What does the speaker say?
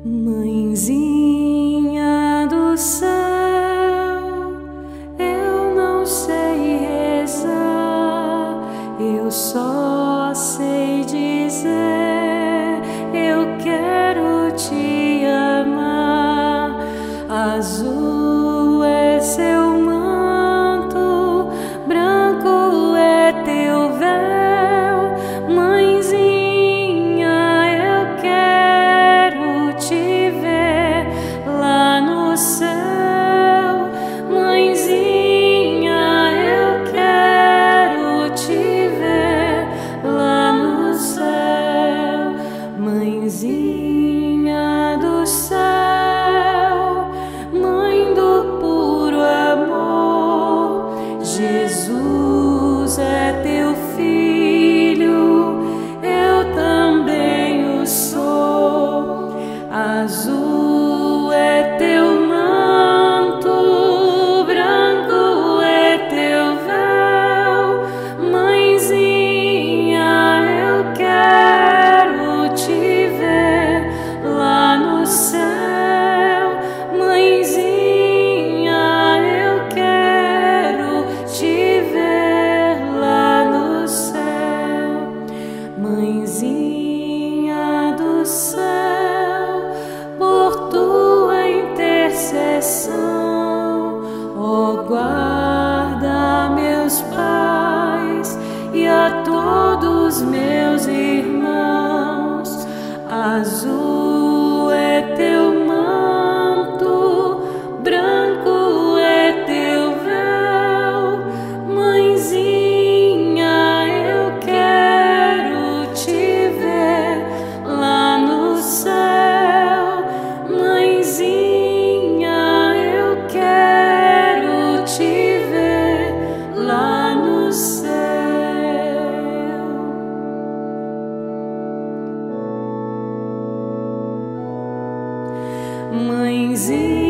Mãezinha do céu, eu não sei rezar, eu só sei dizer: eu quero te amar. Azul é seu manto, branco é teu véu. Mãezinha, eu quero te ver lá no céu. Mãezinha, eu quero te ver lá no céu. Mãezinha do céu, mãe do puro amor, Jesus é teu filho, eu também o sou. Azul é teu manto, branco é teu véu. Mãezinha, eu quero te ver lá no céu. Mãezinha, eu quero te ver lá no céu. Mãezinha do céu, por tua intercessão, ó, guarda meus pais e a todos meus irmãos. Azul é teu manto, branco é teu véu. Mãezinha, eu quero te ver lá no céu. Mãezinha, eu quero te ver lá no céu. Mãezinha